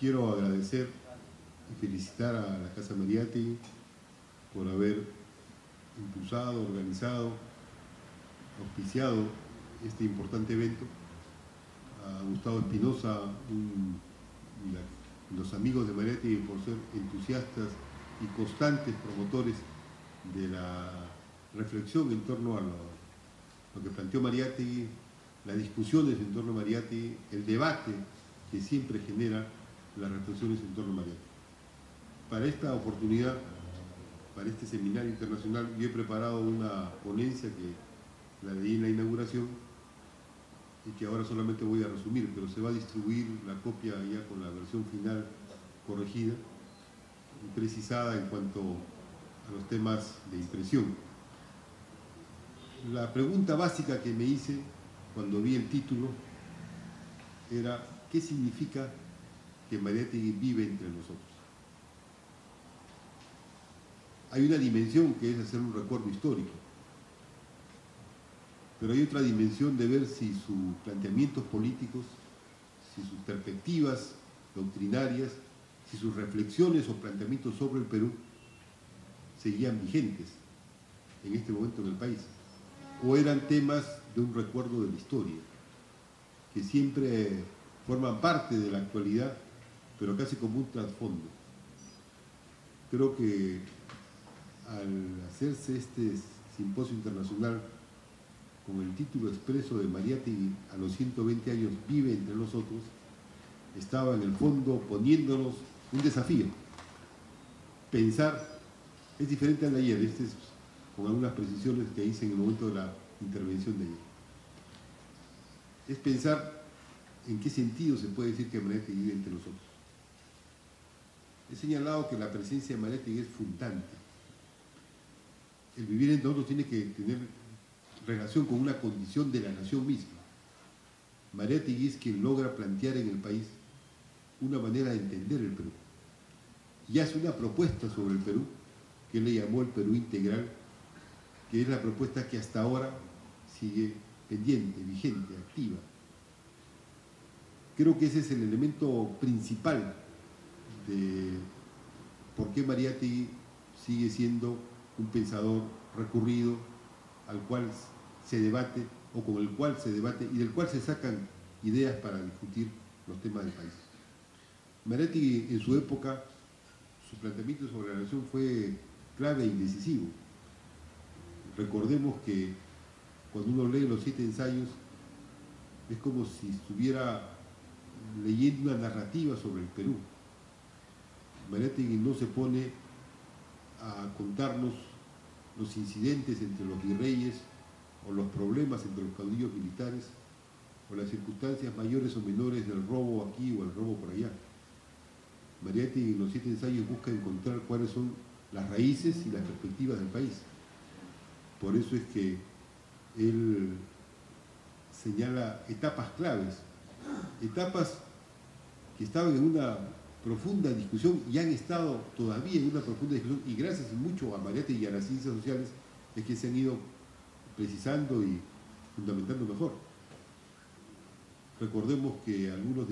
quiero agradecer y felicitar a la Casa Mariátegui por haber impulsado, organizado, auspiciado este importante evento. A Gustavo Espinosa y los amigos de Mariátegui por ser entusiastas y constantes promotores de la reflexión en torno a lo que planteó Mariátegui, las discusiones en torno a Mariátegui, el debate que siempre genera las reflexiones en torno a Mariátegui. Para esta oportunidad, para este seminario internacional, yo he preparado una ponencia que la leí en la inauguración y que ahora solamente voy a resumir, pero se va a distribuir la copia ya con la versión final corregida y precisada en cuanto a los temas de impresión. La pregunta básica que me hice cuando vi el título era: ¿qué significa que Mariátegui vive entre nosotros? Hay una dimensión que es hacer un recuerdo histórico, pero hay otra dimensión de ver si sus planteamientos políticos, si sus perspectivas doctrinarias, si sus reflexiones o planteamientos sobre el Perú seguían vigentes en este momento en el país, o eran temas de un recuerdo de la historia, que siempre forman parte de la actualidad, pero casi como un trasfondo. Creo que al hacerse este simposio internacional con el título expreso de Mariátegui a los 120 años vive entre nosotros, estaba en el fondo poniéndonos un desafío. Pensar es diferente al de ayer, este es con algunas precisiones que hice en el momento de la intervención de ayer. Es pensar en qué sentido se puede decir que Mariátegui vive entre nosotros. He señalado que la presencia de Mariátegui es fundante. El vivir entre nosotros tiene que tener relación con una condición de la nación misma. Mariátegui es quien logra plantear en el país una manera de entender el Perú. Y hace una propuesta sobre el Perú, que él le llamó el Perú integral, que es la propuesta que hasta ahora sigue pendiente, vigente, activa. Creo que ese es el elemento principal de por qué Mariátegui sigue siendo un pensador recurrido, al cual se debate, o con el cual se debate, y del cual se sacan ideas para discutir los temas del país. Mariátegui, en su época, su planteamiento sobre la nación fue clave y decisivo. Recordemos que cuando uno lee los 7 ensayos, es como si estuviera leyendo una narrativa sobre el Perú. Mariátegui no se pone a contarnos los incidentes entre los virreyes o los problemas entre los caudillos militares o las circunstancias mayores o menores del robo aquí o el robo por allá. Mariátegui en los 7 ensayos busca encontrar cuáles son las raíces y las perspectivas del país. Por eso es que él señala etapas claves, etapas que estaban en una profunda discusión y han estado todavía en una profunda discusión, y gracias mucho a Mariátegui y a las ciencias sociales es que se han ido precisando y fundamentando mejor. Recordemos que algunos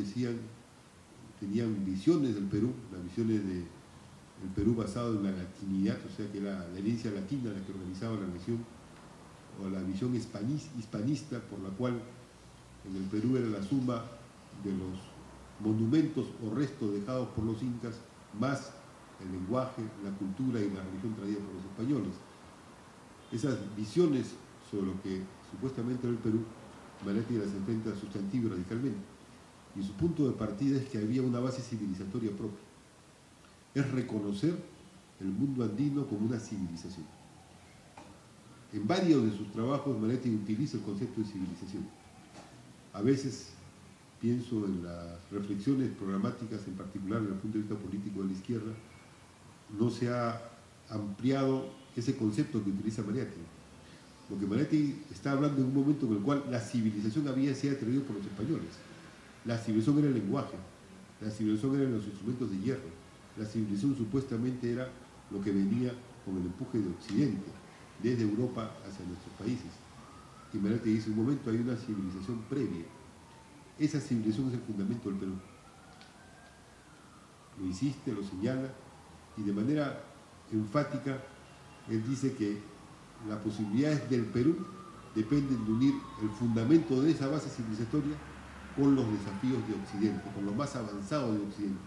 tenían visiones del Perú, las visiones del Perú basado en la latinidad, o sea que era la herencia latina la que organizaba la nación, o la visión hispanista por la cual en el Perú era la suma de los monumentos o restos dejados por los incas, más el lenguaje, la cultura y la religión traída por los españoles. Esas visiones sobre lo que supuestamente era el Perú, Mariátegui las enfrenta sustantivo y radicalmente. Y su punto de partida es que había una base civilizatoria propia. Es reconocer el mundo andino como una civilización. En varios de sus trabajos, Mariátegui utiliza el concepto de civilización. A veces pienso en las reflexiones programáticas, en particular desde el punto de vista político de la izquierda, no se ha ampliado ese concepto que utiliza Mariátegui. Porque Mariátegui está hablando en un momento en el cual la civilización había sido atraída por los españoles. La civilización era el lenguaje, la civilización eran los instrumentos de hierro, la civilización supuestamente era lo que venía con el empuje de Occidente, desde Europa hacia nuestros países. Y Mariátegui dice: un momento, hay una civilización previa. Esa civilización es el fundamento del Perú. insiste, lo señala, y de manera enfática él dice que las posibilidades del Perú dependen de unir el fundamento de esa base civilizatoria con los desafíos de Occidente, con lo más avanzado de Occidente.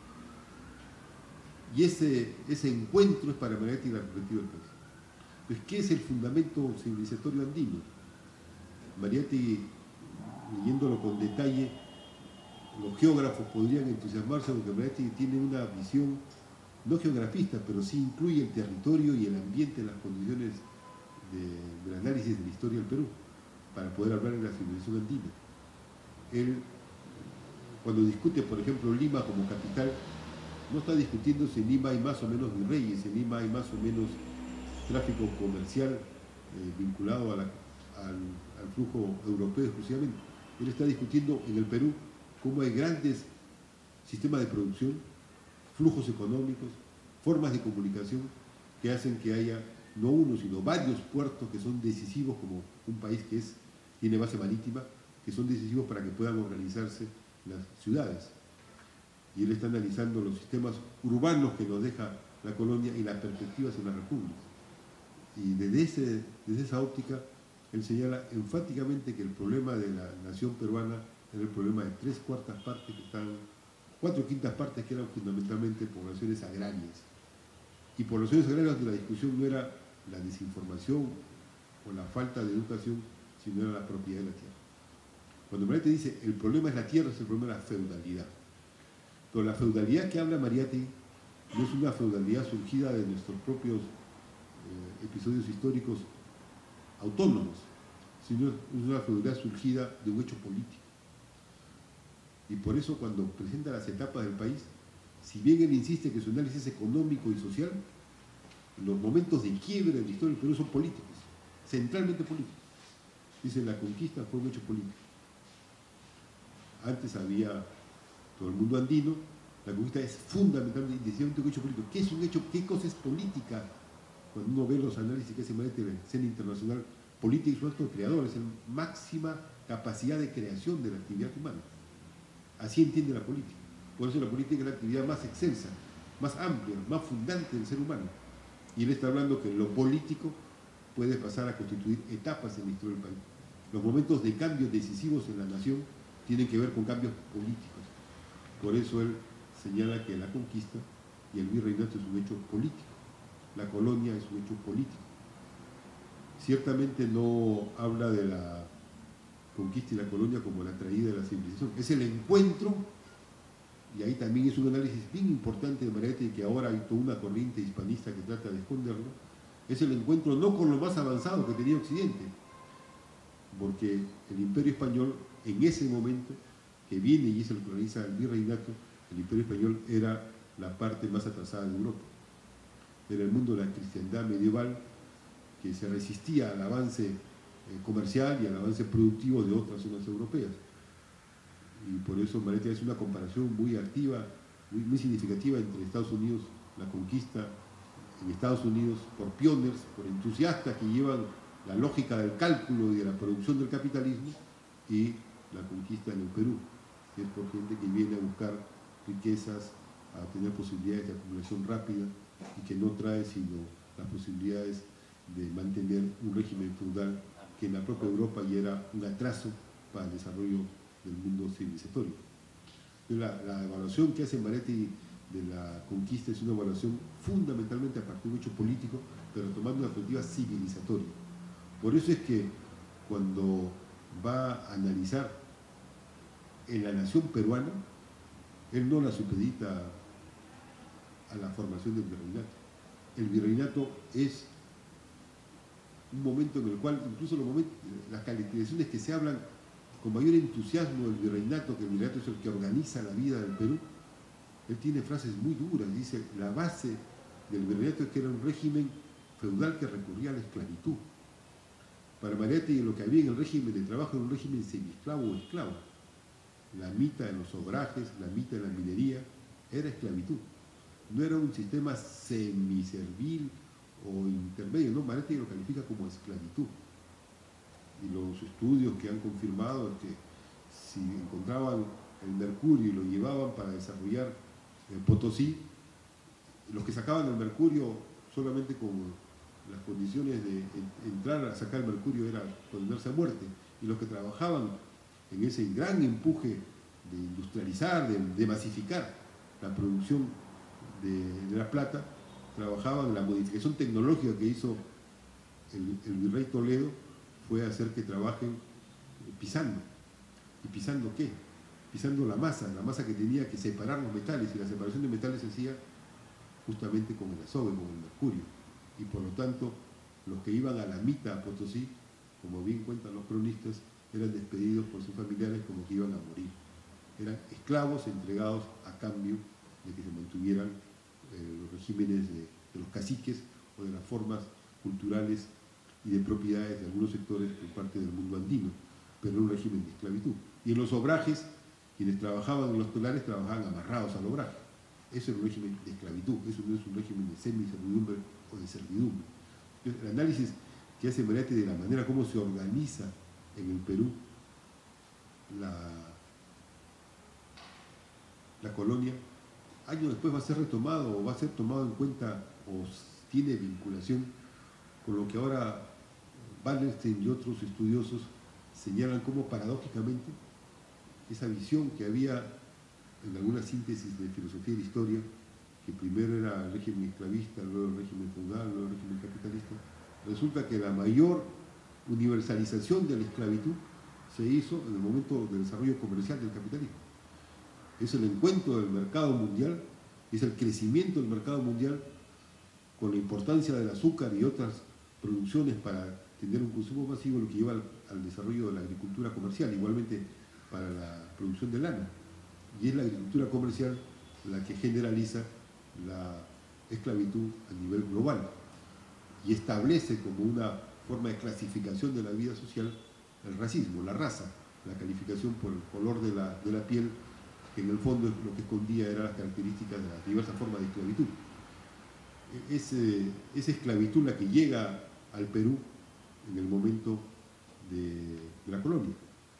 Y ese encuentro es para Mariátegui la perspectiva del país. Entonces, ¿qué es el fundamento civilizatorio andino? Mariátegui, leyéndolo con detalle, los geógrafos podrían entusiasmarse porque Mariátegui tiene una visión no geografista, pero sí incluye el territorio y el ambiente en las condiciones del análisis de la historia del Perú, para poder hablar de la civilización andina. Él, cuando discute, por ejemplo, Lima como capital, no está discutiendo si en Lima hay más o menos virreyes, en Lima hay más o menos tráfico comercial vinculado al flujo europeo exclusivamente. Él está discutiendo en el Perú cómo hay grandes sistemas de producción, flujos económicos, formas de comunicación que hacen que haya no uno, sino varios puertos que son decisivos, como un país que tiene base marítima, que son decisivos para que puedan organizarse las ciudades. Y él está analizando los sistemas urbanos que nos deja la colonia y las perspectivas en la república. Y desde esa óptica, él señala enfáticamente que el problema de la nación peruana era el problema de 3/4 partes que están, 4/5 partes que eran fundamentalmente poblaciones agrarias. Y poblaciones agrarias donde la discusión no era la desinformación o la falta de educación, sino era la propiedad de la tierra. Cuando Mariátegui dice el problema es la tierra, es el problema de la feudalidad. Pero la feudalidad que habla Mariátegui no es una feudalidad surgida de nuestros propios episodios históricos autónomos, sino es una feudalidad surgida de un hecho político. Y por eso cuando presenta las etapas del país, si bien él insiste que su análisis es económico y social, los momentos de quiebre de la historia del Perú son políticos, centralmente políticos. Dice, la conquista fue un hecho político. Antes había todo el mundo andino, la conquista es fundamentalmente un hecho político. ¿Qué es un hecho? ¿Qué cosa es política? Cuando uno ve los análisis que hace Mariátegui de la escena internacional, política es un acto creador, es la máxima capacidad de creación de la actividad humana. Así entiende la política. Por eso la política es la actividad más excelsa, más amplia, más fundante del ser humano. Y él está hablando que lo político puede pasar a constituir etapas en la historia del país. Los momentos de cambios decisivos en la nación tienen que ver con cambios políticos. Por eso él señala que la conquista y el virreinato es un hecho político. La colonia es un hecho político. Ciertamente no habla de la conquista y la colonia como la traída de la civilización. Es el encuentro, y ahí también es un análisis bien importante de Mariátegui, que ahora hay toda una corriente hispanista que trata de esconderlo, es el encuentro no con lo más avanzado que tenía Occidente, porque el Imperio Español en ese momento que viene y es el que organiza el virreinato, el Imperio Español era la parte más atrasada de Europa. Era el mundo de la cristiandad medieval que se resistía al avance comercial y al avance productivo de otras zonas europeas. Y por eso Mariátegui hace una comparación muy activa, muy significativa entre Estados Unidos, la conquista en Estados Unidos por pioneers, por entusiastas que llevan la lógica del cálculo y de la producción del capitalismo, y la conquista en el Perú, que es por gente que viene a buscar riquezas, a tener posibilidades de acumulación rápida y que no trae sino las posibilidades de mantener un régimen feudal que en la propia Europa ya era un atraso para el desarrollo del mundo civilizatorio. La evaluación que hace Mariátegui de la conquista es una evaluación fundamentalmente a partir de un hecho político, pero tomando una perspectiva civilizatoria. Por eso es que cuando va a analizar en la nación peruana, él no la supedita a la formación del virreinato. El virreinato es un momento en el cual, incluso las caracterizaciones que se hablan con mayor entusiasmo del virreinato, que el virreinato es el que organiza la vida del Perú, él tiene frases muy duras. Dice, la base del virreinato es que era un régimen feudal que recurría a la esclavitud. Para Mariátegui lo que había en el régimen de trabajo era un régimen semiesclavo o esclavo. La mitad de los obrajes, la mitad de la minería, era esclavitud. No era un sistema semiservil o intermedio, no, Mariátegui lo califica como esclavitud. Y los estudios que han confirmado es que si encontraban el mercurio y lo llevaban para desarrollar Potosí, Los que sacaban el mercurio solamente con las condiciones de entrar a sacar el mercurio era condenarse a muerte, y los que trabajaban en ese gran empuje de industrializar, de masificar la producción de la plata, trabajaban en la modificación tecnológica que hizo el virrey Toledo, fue hacer que trabajen pisando. ¿Y pisando qué? Pisando la masa que tenía que separar los metales, y la separación de metales se hacía justamente con el azogue, con el mercurio. Y por lo tanto, los que iban a la Mita, a Potosí, como bien cuentan los cronistas, eran despedidos por sus familiares como que iban a morir. Eran esclavos entregados a cambio de que se mantuvieran los regímenes de los caciques o de las formas culturales y de propiedades de algunos sectores por parte del mundo andino, pero en un régimen de esclavitud. Y en los obrajes, quienes trabajaban en los telares trabajaban amarrados al obraje. Eso es un régimen de esclavitud, eso no es un régimen de semiservidumbre o de servidumbre. Entonces, el análisis que hace Mariátegui de la manera como se organiza en el Perú la colonia, años después va a ser retomado o va a ser tomado en cuenta o tiene vinculación con lo que ahora Wallerstein y otros estudiosos señalan como paradójicamente esa visión que había en alguna síntesis de filosofía y de historia, que primero era el régimen esclavista, luego el régimen feudal, luego el régimen capitalista. Resulta que la mayor universalización de la esclavitud se hizo en el momento del desarrollo comercial del capitalismo. Es el encuentro del mercado mundial, es el crecimiento del mercado mundial con la importancia del azúcar y otras producciones para tener un consumo masivo, lo que lleva al desarrollo de la agricultura comercial, igualmente para la producción de lana. Y es la agricultura comercial la que generaliza la esclavitud a nivel global y establece como una forma de clasificación de la vida social el racismo, la raza, la calificación por el color de la piel, que en el fondo lo que escondía eran las características de las diversas formas de esclavitud. Esa esclavitud la que llega al Perú en el momento de la colonia.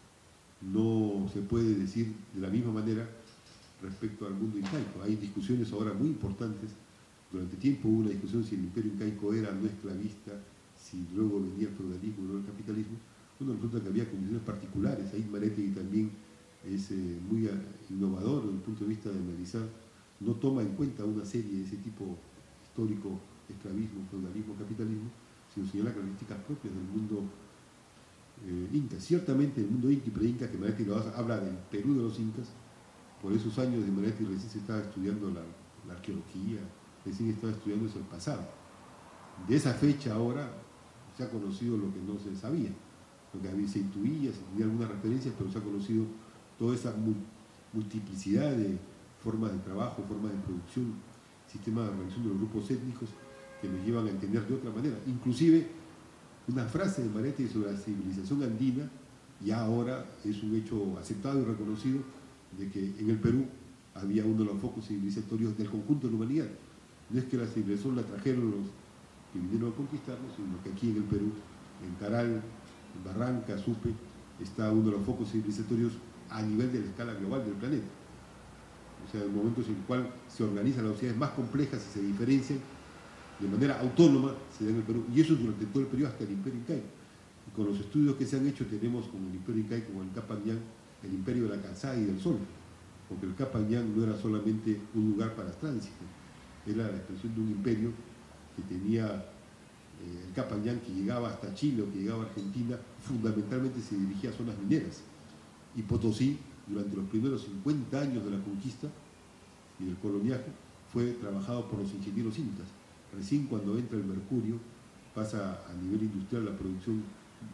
No se puede decir de la misma manera respecto al mundo incaico. Hay discusiones ahora muy importantes. Durante tiempo hubo una discusión si el imperio incaico era no esclavista, si luego venía el feudalismo y luego el capitalismo. Bueno, resulta que había condiciones particulares. Ahí Mariátegui también es muy innovador desde el punto de vista de analizar, no toma en cuenta una serie de ese tipo histórico, esclavismo, feudalismo, capitalismo, sino señala características propias del mundo inca. Ciertamente el mundo inca y pre-inca, que Mariátegui habla del Perú de los incas, por esos años de Mariátegui recién se estaba estudiando la arqueología, recién estaba estudiando el pasado. De esa fecha ahora se ha conocido lo que no se sabía, lo que se intuía, se tenía algunas referencias, pero se ha conocido toda esa multiplicidad de formas de trabajo, formas de producción, sistemas de organización de los grupos étnicos que nos llevan a entender de otra manera. Inclusive, una frase de Mariátegui sobre la civilización andina ya ahora es un hecho aceptado y reconocido de que en el Perú había uno de los focos civilizatorios del conjunto de la humanidad. No es que la civilización la trajeron los que vinieron a conquistarnos, sino que aquí en el Perú, en Caral, en Barranca, Supe, está uno de los focos civilizatorios a nivel de la escala global del planeta. O sea, en momentos en el cual se organizan las sociedades más complejas y se diferencian de manera autónoma, se da en el Perú. Y eso durante todo el periodo hasta el Imperio Incaico. Y con los estudios que se han hecho tenemos como el Imperio Incaico, como el Capanyán, el Imperio de la Calzada y del Sol. Porque el Capanyán no era solamente un lugar para tránsito, era la expresión de un imperio que tenía el Capanyán, que llegaba hasta Chile o que llegaba a Argentina, fundamentalmente se dirigía a zonas mineras. Y Potosí, durante los primeros 50 años de la conquista y del coloniaje, fue trabajado por los ingenieros incas. Recién cuando entra el mercurio, pasa a nivel industrial la producción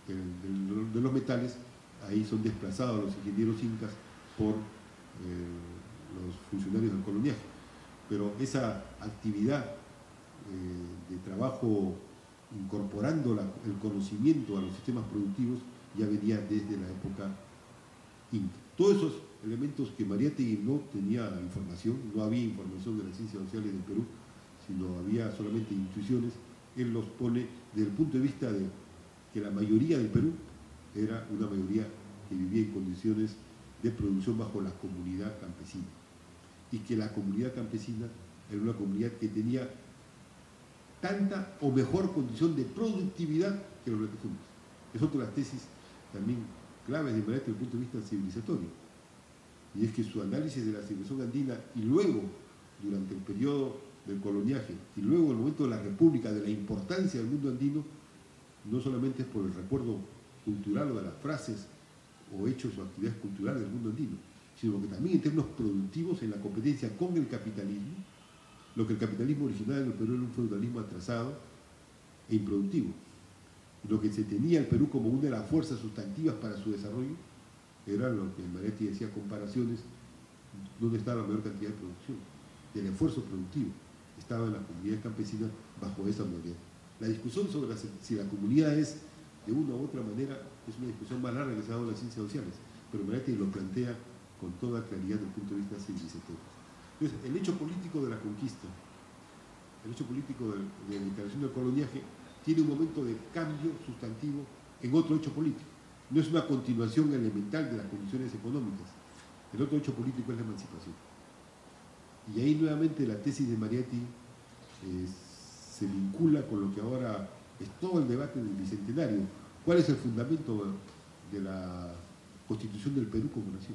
de los metales, ahí son desplazados los ingenieros incas por los funcionarios del coloniaje. Pero esa actividad de trabajo incorporando el conocimiento a los sistemas productivos ya venía desde la época inca. Todos esos elementos que Mariátegui no tenía información, no había información de las ciencias sociales del Perú, sino había solamente intuiciones, él los pone desde el punto de vista de que la mayoría del Perú era una mayoría que vivía en condiciones de producción bajo la comunidad campesina, y que la comunidad campesina era una comunidad que tenía tanta o mejor condición de productividad que los latifundios. Es otra de las tesis también claves de Mariátegui desde el punto de vista civilizatorio. Y es que su análisis de la civilización andina y luego, durante el periodo del coloniaje, y luego en el momento de la república, de la importancia del mundo andino, no solamente es por el recuerdo cultural o de las frases o hechos o actividades culturales del mundo andino, sino que también en términos productivos, en la competencia con el capitalismo, lo que el capitalismo original en el Perú era un feudalismo atrasado e improductivo. Lo que se tenía el Perú como una de las fuerzas sustantivas para su desarrollo era lo que Mariátegui decía, comparaciones, donde estaba la mayor cantidad de producción, del esfuerzo productivo, estaba en las comunidades campesinas bajo esa modalidad. La discusión sobre si la comunidad es de una u otra manera es una discusión más larga que se ha dado en las ciencias sociales, pero Mariátegui lo plantea con toda claridad desde el punto de vista civilizatorio. Entonces, el hecho político de la conquista, el hecho político de la instalación del coloniaje, tiene un momento de cambio sustantivo en otro hecho político. No es una continuación elemental de las condiciones económicas. El otro hecho político es la emancipación. Y ahí nuevamente la tesis de Mariátegui se vincula con lo que ahora es todo el debate del Bicentenario. ¿Cuál es el fundamento de la Constitución del Perú como nación?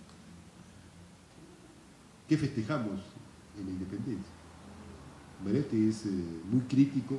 ¿Qué festejamos en la independencia? Mariátegui es muy crítico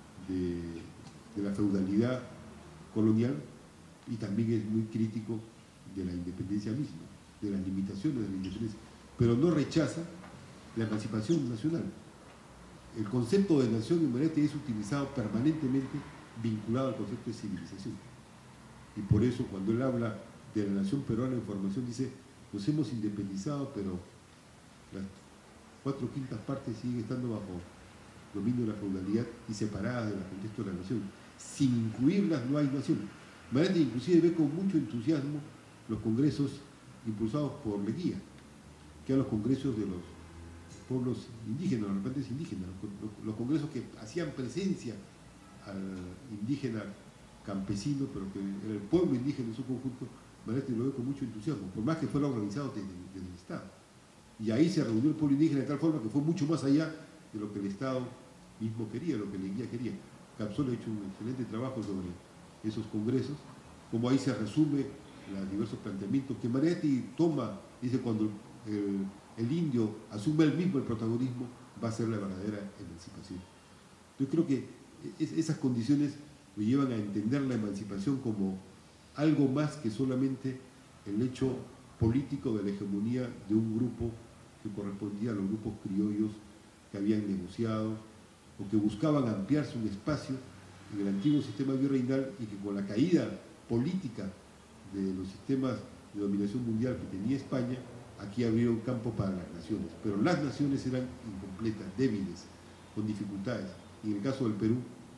de la feudalidad colonial y también es muy crítico de la independencia misma, de las limitaciones de la independencia, pero no rechaza la emancipación nacional. El concepto de nación en Mariátegui es utilizado permanentemente vinculado al concepto de civilización. Y por eso cuando él habla de la nación peruana en formación dice, nos hemos independizado, pero las 4/5 partes siguen estando bajo dominio de la feudalidad y separadas del contexto de la nación. Sin incluirlas no hay nación. Mariátegui inclusive ve con mucho entusiasmo los congresos impulsados por Leguía, que eran los congresos de los pueblos indígenas, los representantes indígenas, los congresos que hacían presencia al indígena campesino, pero que era el pueblo indígena en su conjunto. Mariátegui lo ve con mucho entusiasmo, por más que fuera organizado desde el Estado. Y ahí se reunió el pueblo indígena de tal forma que fue mucho más allá de lo que el Estado mismo quería, lo que Leguía quería. Capsol ha hecho un excelente trabajo sobre esos congresos, como ahí se resume los diversos planteamientos que Mariátegui toma, dice, cuando el indio asume él mismo el protagonismo, va a ser la verdadera emancipación. Yo creo que esas condiciones lo llevan a entender la emancipación como algo más que solamente el hecho político de la hegemonía de un grupo que correspondía a los grupos criollos que habían negociado o que buscaban ampliarse un espacio en el antiguo sistema virreinal y que con la caída política de los sistemas de dominación mundial que tenía España, aquí había un campo para las naciones, pero las naciones eran incompletas, débiles, con dificultades. Y en el caso del Perú,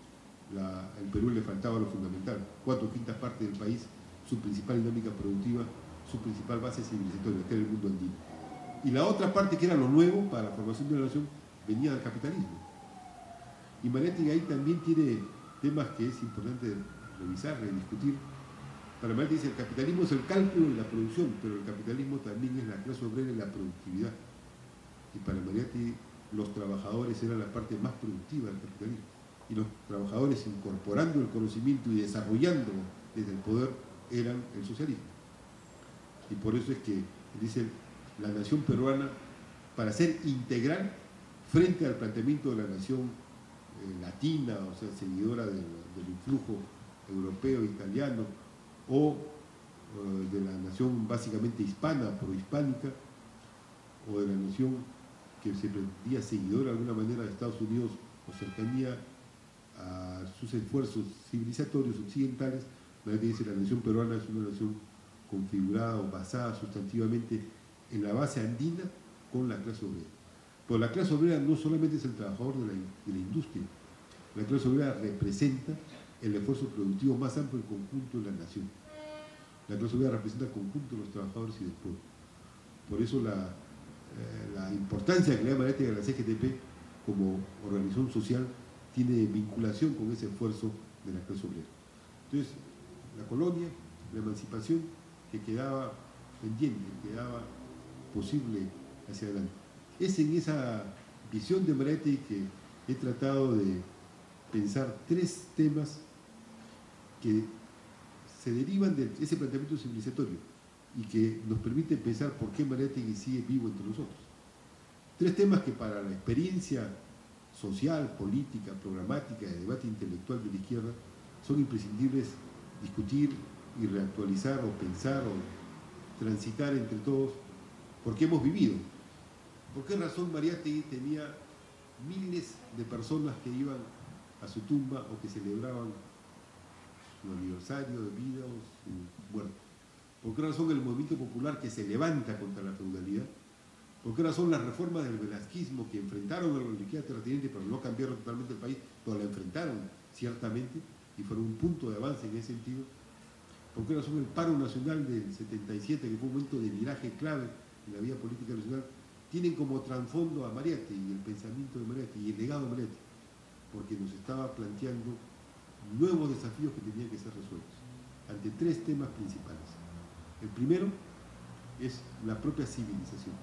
al Perú le faltaba lo fundamental, 4/5 partes del país, su principal dinámica productiva, su principal base civilizatoria, que era el mundo andino. Y la otra parte, que era lo nuevo para la formación de la nación, venía del capitalismo. Y Mariátegui ahí también tiene temas que es importante revisar, rediscutir. Para Mariátegui dice, el capitalismo es el cálculo y la producción, pero el capitalismo también es la clase obrera y la productividad. Y para Mariátegui los trabajadores eran la parte más productiva del capitalismo. Y los trabajadores, incorporando el conocimiento y desarrollándolo desde el poder, eran el socialismo. Y por eso es que dice, la nación peruana, para ser integral frente al planteamiento de la nación latina, o sea, seguidora del influjo europeo, italiano, o de la nación básicamente hispana, prohispánica, o de la nación que se pretendía seguidora de alguna manera de Estados Unidos o cercanía a sus esfuerzos civilizatorios occidentales. Dice, la nación peruana es una nación configurada o basada sustantivamente en la base andina con la clase obrera. Pero la clase obrera no solamente es el trabajador de la industria, la clase obrera representa el esfuerzo productivo más amplio del conjunto de la nación. La clase obrera representa el conjunto de los trabajadores y del pueblo. Por eso la importancia que le da Mariátegui a la CGTP como organización social tiene vinculación con ese esfuerzo de la clase obrera. Entonces, la colonia, la emancipación que quedaba pendiente, quedaba posible hacia adelante. Es en esa visión de Mariátegui que he tratado de pensar 3 temas que se derivan de ese planteamiento civilizatorio y que nos permiten pensar por qué Mariátegui sigue vivo entre nosotros. 3 temas que para la experiencia social, política, programática, de debate intelectual de la izquierda son imprescindibles discutir y reactualizar o pensar o transitar entre todos, porque hemos vivido. ¿Por qué razón Mariátegui tenía miles de personas que iban a su tumba o que celebraban su aniversario de vida o su muerte? ¿Por qué razón el movimiento popular que se levanta contra la feudalidad? ¿Por qué razón las reformas del velasquismo que enfrentaron a la oligarquía terrateniente, pero no cambiaron totalmente el país, pero la enfrentaron ciertamente y fueron un punto de avance en ese sentido? ¿Por qué razón el paro nacional del 77, que fue un momento de viraje clave en la vida política nacional, tienen como trasfondo a Mariátegui y el pensamiento de Mariátegui y el legado de Mariátegui? Porque nos estaba planteando nuevos desafíos que tenían que ser resueltos ante 3 temas principales. El primero es la propia civilización.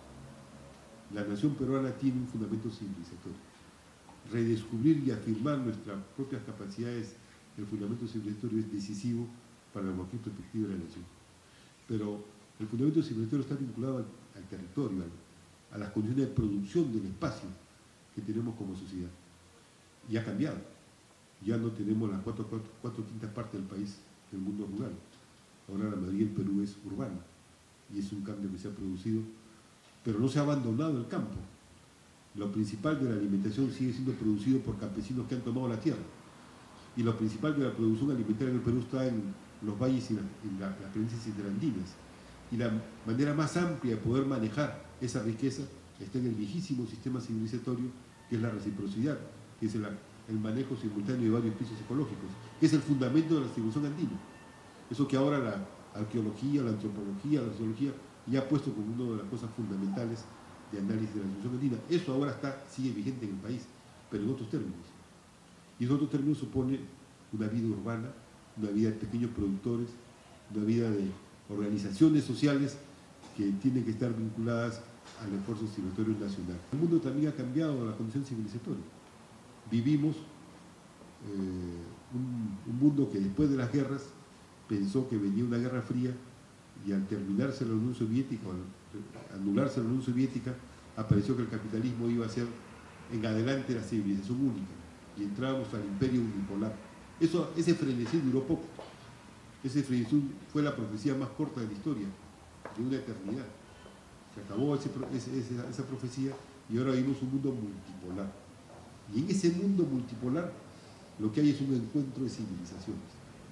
La nación peruana tiene un fundamento civilizatorio. Redescubrir y afirmar nuestras propias capacidades, el fundamento civilizatorio es decisivo para la perspectiva de la nación. Pero el fundamento civilizatorio está vinculado al territorio, a las condiciones de producción del espacio que tenemos como sociedad. Y ha cambiado. Ya no tenemos las 4/5 partes del país del mundo rural. Ahora la mayoría del Perú es urbana. Y es un cambio que se ha producido, pero no se ha abandonado el campo. Lo principal de la alimentación sigue siendo producido por campesinos que han tomado la tierra. Y lo principal de la producción alimentaria en el Perú está en los valles y las provincias interandinas. Y la manera más amplia de poder manejar esa riqueza está en el viejísimo sistema civilizatorio, que es la reciprocidad, que es el manejo simultáneo de varios pisos ecológicos, que es el fundamento de la civilización andina. Eso que ahora la arqueología, la antropología, la sociología ya ha puesto como una de las cosas fundamentales de análisis de la civilización andina. Eso ahora sigue vigente en el país, pero en otros términos. Y en otros términos supone una vida urbana, una vida de pequeños productores, una vida de organizaciones sociales que tienen que estar vinculadas al esfuerzo civilizatorio nacional. El mundo también ha cambiado la condición civilizatoria. Vivimos un mundo que después de las guerras pensó que venía una guerra fría y al terminarse la Unión Soviética, al anularse la Unión Soviética, apareció que el capitalismo iba a ser en adelante la civilización única y entrábamos al imperio unipolar. Ese frenesí duró poco. Ese frenesí fue la profecía más corta de la historia, de una eternidad. Se acabó esa profecía y ahora vivimos un mundo multipolar. Y en ese mundo multipolar lo que hay es un encuentro de civilizaciones.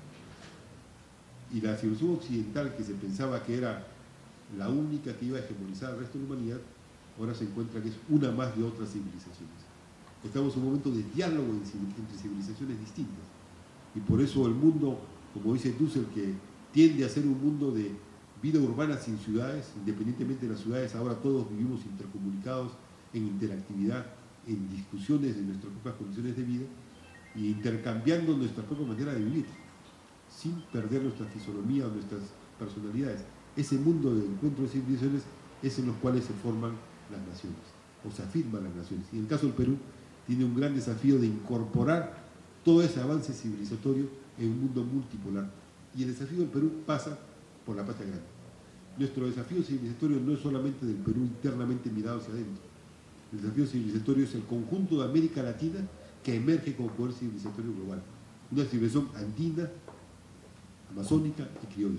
Y la civilización occidental, que se pensaba que era la única que iba a hegemonizar al resto de la humanidad, ahora se encuentra que es una más de otras civilizaciones. Estamos en un momento de diálogo entre civilizaciones distintas. Y por eso el mundo, como dice Dussel, que tiende a ser un mundo de vida urbana sin ciudades, independientemente de las ciudades, ahora todos vivimos intercomunicados, en interactividad, en discusiones de nuestras propias condiciones de vida y intercambiando nuestra propia manera de vivir, sin perder nuestra fisonomía o nuestras personalidades. Ese mundo de encuentro de civilizaciones es en los cuales se forman las naciones, o se afirman las naciones. Y en el caso del Perú, tiene un gran desafío de incorporar todo ese avance civilizatorio en un mundo multipolar. Y el desafío del Perú pasa por la patria grande. Nuestro desafío civilizatorio no es solamente del Perú internamente mirado hacia adentro. El desafío civilizatorio es el conjunto de América Latina que emerge como poder civilizatorio global. Una civilización andina, amazónica y criolla.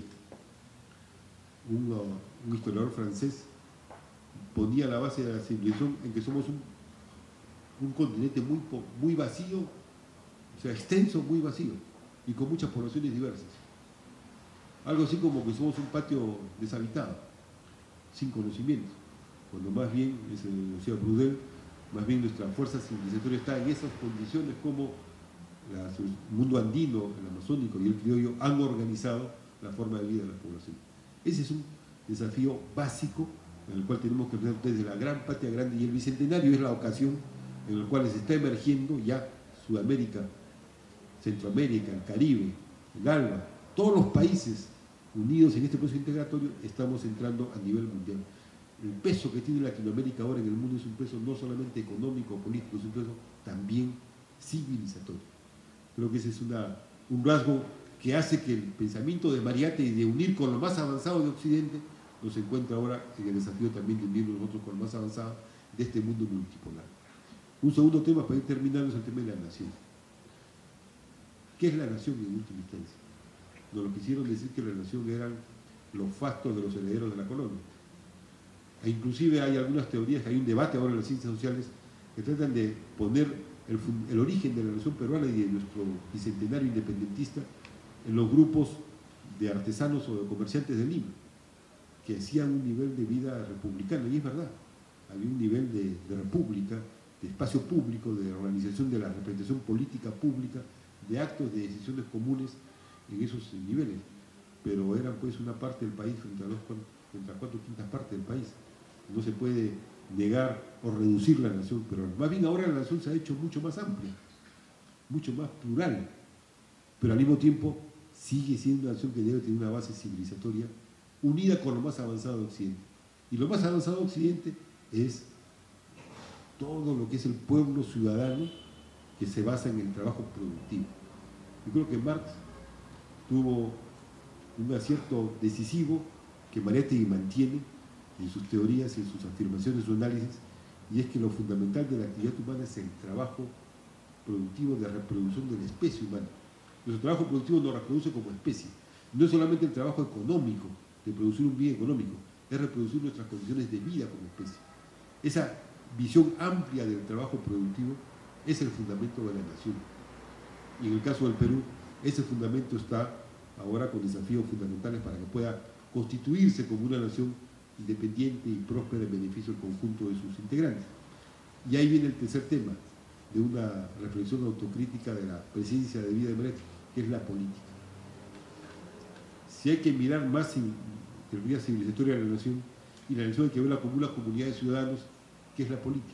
Un historiador francés ponía la base de la civilización en que somos un continente muy vacío, o sea, extenso, muy vacío, y con muchas poblaciones diversas. Algo así como que somos un patio deshabitado, sin conocimiento, cuando más bien, decía Brudel, más bien nuestra fuerza civilizatoria está en esas condiciones como el mundo andino, el amazónico y el criollo han organizado la forma de vida de la población. Ese es un desafío básico en el cual tenemos que pensar desde la gran patria grande, y el Bicentenario es la ocasión en la cual se está emergiendo ya Sudamérica, Centroamérica, el Caribe, el ALBA, todos los países unidos en este proceso integratorio, estamos entrando a nivel mundial. el peso que tiene Latinoamérica ahora en el mundo es un peso no solamente económico o político, es un peso también civilizatorio. Creo que ese es un rasgo que hace que el pensamiento de Mariátegui de unir con lo más avanzado de Occidente nos encuentra ahora en el desafío también de unirnos nosotros con lo más avanzado de este mundo multipolar. Un segundo tema para ir terminando es el tema de la nación. ¿Qué es la nación en última instancia? Nos lo quisieron decir que la nación eran los fastos de los herederos de la colonia. E inclusive hay algunas teorías, hay un debate ahora en las ciencias sociales que tratan de poner el origen de la nación peruana y de nuestro bicentenario independentista en los grupos de artesanos o de comerciantes de Lima, que hacían un nivel de vida republicano, y es verdad, había un nivel de república, de espacio público, de organización de la representación política pública, de actos de decisiones comunes en esos niveles, pero eran pues una parte del país frente a 4/5 partes del país. No se puede negar o reducir la nación peruana. Más bien ahora la nación se ha hecho mucho más amplia, mucho más plural, pero al mismo tiempo sigue siendo una nación que debe tener una base civilizatoria unida con lo más avanzado de Occidente. Y lo más avanzado de Occidente es todo lo que es el pueblo ciudadano que se basa en el trabajo productivo. Yo creo que Marx tuvo un acierto decisivo que Mariátegui mantiene en sus teorías, en sus afirmaciones, en su análisis, y es que lo fundamental de la actividad humana es el trabajo productivo de reproducción de la especie humana. Nuestro trabajo productivo nos reproduce como especie. No es solamente el trabajo económico, de producir un bien económico, es reproducir nuestras condiciones de vida como especie. Esa visión amplia del trabajo productivo es el fundamento de la nación. Y en el caso del Perú, ese fundamento está ahora con desafíos fundamentales para que pueda constituirse como una nación independiente y próspera en beneficio del conjunto de sus integrantes. Y ahí viene el tercer tema de una reflexión autocrítica de la presencia de vida de Mariátegui, que es la política. Si hay que mirar más en teoría civilizatoria de la nación, y la nación hay que verla como una comunidad de ciudadanos, ¿qué es la política?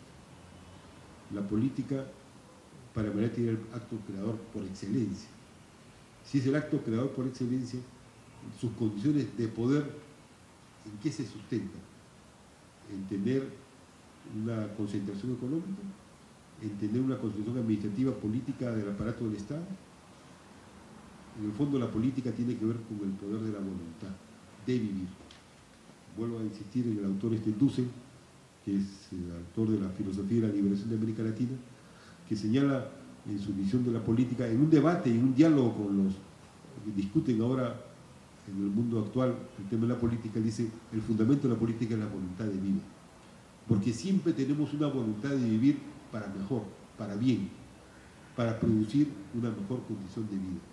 La política para Mariátegui era el acto creador por excelencia. Si es el acto creador por excelencia, sus condiciones de poder, ¿en qué se sustentan? En tener una concentración económica, en tener una concentración administrativa política del aparato del Estado. En el fondo la política tiene que ver con el poder de la voluntad, de vivir. Vuelvo a insistir en el autor Dussel, que es el autor de la filosofía de la liberación de América Latina, que señala en su visión de la política, en un debate y en un diálogo con los que discuten ahora en el mundo actual el tema de la política, dice, el fundamento de la política es la voluntad de vida. Porque siempre tenemos una voluntad de vivir para mejor, para bien, para producir una mejor condición de vida.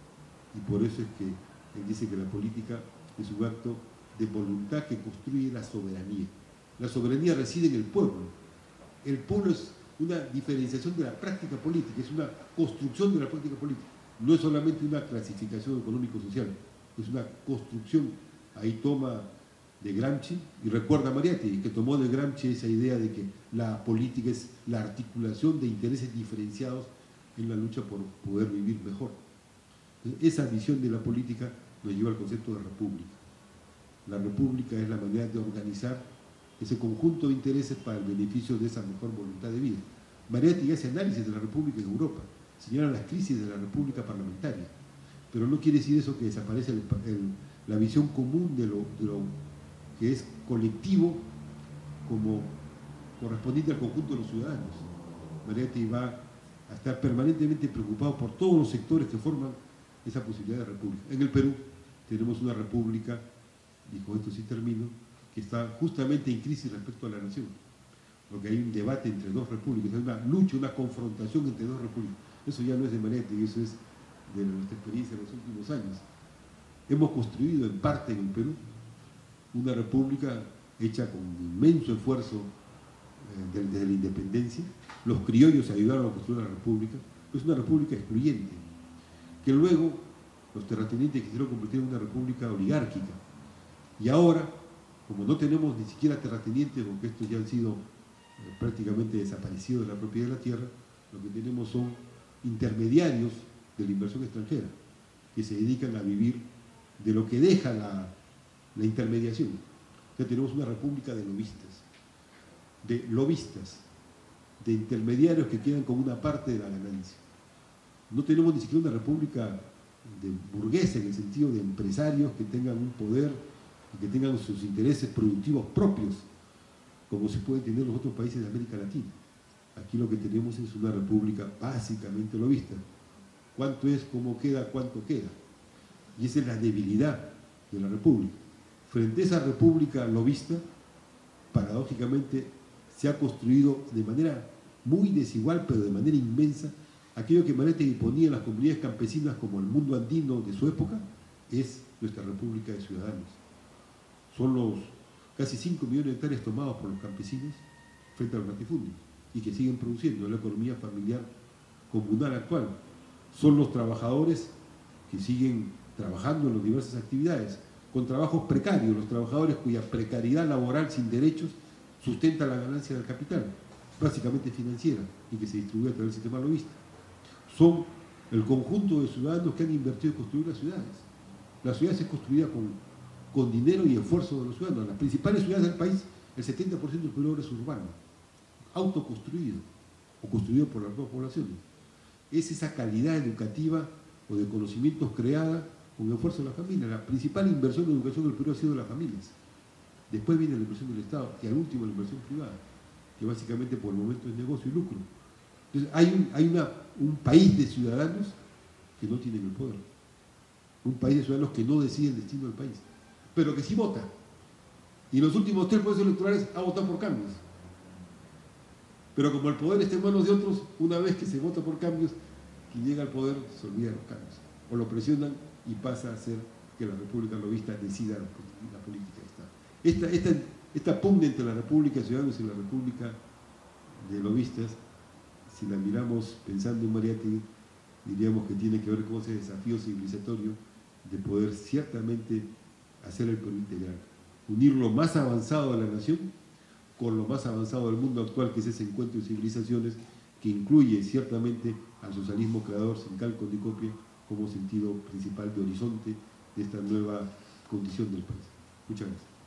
Y por eso es que él dice que la política es un acto de voluntad que construye la soberanía. La soberanía reside en el pueblo. El pueblo es una diferenciación de la práctica política, es una construcción de la práctica política. No es solamente una clasificación económico-social, es una construcción. Ahí toma de Gramsci y recuerda a Mariátegui, que tomó de Gramsci esa idea de que la política es la articulación de intereses diferenciados en la lucha por poder vivir mejor. Entonces, esa visión de la política nos lleva al concepto de república. La república es la manera de organizar ese conjunto de intereses para el beneficio de esa mejor voluntad de vida. Mariátegui hace análisis de la república en Europa, señala las crisis de la república parlamentaria, pero no quiere decir eso que desaparece la visión común de lo que es colectivo como correspondiente al conjunto de los ciudadanos. Mariátegui va a estar permanentemente preocupado por todos los sectores que forman esa posibilidad de república. En el Perú tenemos una república, y con esto sí termino, que está justamente en crisis respecto a la nación, porque hay un debate entre dos repúblicas, hay una lucha, una confrontación entre dos repúblicas. Eso ya no es de Mariátegui, eso es de nuestra experiencia en los últimos años. Hemos construido en parte en el Perú una república hecha con inmenso esfuerzo desde la independencia. Los criollos ayudaron a construir la república, pero es una república excluyente, que luego los terratenientes quisieron convertir en una república oligárquica. Y ahora, como no tenemos ni siquiera terratenientes, porque estos ya han sido prácticamente desaparecidos de la propiedad de la tierra, lo que tenemos son intermediarios de la inversión extranjera, que se dedican a vivir de lo que deja la intermediación. Ya tenemos una república de lobistas, de intermediarios que quedan con una parte de la ganancia. No tenemos ni siquiera una república de burgueses, en el sentido de empresarios que tengan un poder y que tengan sus intereses productivos propios, como se puede tener en los otros países de América Latina. Aquí lo que tenemos es una república básicamente lobista. ¿Cuánto es, cómo queda, cuánto queda? Y esa es la debilidad de la república. Frente a esa república lobista, paradójicamente se ha construido de manera muy desigual, pero de manera inmensa, aquello que Mariátegui ponía en las comunidades campesinas como el mundo andino de su época, es nuestra república de ciudadanos. Son los casi 5 millones de hectáreas tomados por los campesinos frente a los latifundios y que siguen produciendo en la economía familiar comunal actual. Son los trabajadores que siguen trabajando en las diversas actividades, con trabajos precarios, los trabajadores cuya precariedad laboral sin derechos sustenta la ganancia del capital, básicamente financiera, y que se distribuye a través del sistema lobista. Son el conjunto de ciudadanos que han invertido en construir las ciudades. La ciudad se es construida con dinero y esfuerzo de los ciudadanos. Las principales ciudades del país, el 70% del pueblo es urbano, autoconstruido o construido por las dos poblaciones. Es esa calidad educativa o de conocimientos creada con el esfuerzo de la familia. La principal inversión de educación del Perú ha sido las familias. Después viene la inversión del Estado y al último la inversión privada, que básicamente por el momento es negocio y lucro. Entonces hay un país de ciudadanos que no tienen el poder. Un país de ciudadanos que no decide el destino del país, pero que sí vota. Y en los últimos 3 procesos electorales ha votado por cambios. Pero como el poder está en manos de otros, una vez que se vota por cambios, quien llega al poder se olvida de los cambios. O lo presionan y pasa a ser que la república lobista decida la política de Estado. Esta pugna entre la república de ciudadanos y la república de lobistas, si la miramos pensando en Mariátegui, diríamos que tiene que ver con ese desafío civilizatorio de poder ciertamente hacer el Perú integral, unir lo más avanzado de la nación con lo más avanzado del mundo actual, que es ese encuentro de civilizaciones que incluye ciertamente al socialismo creador sin calco ni copia como sentido principal de horizonte de esta nueva condición del país. Muchas gracias.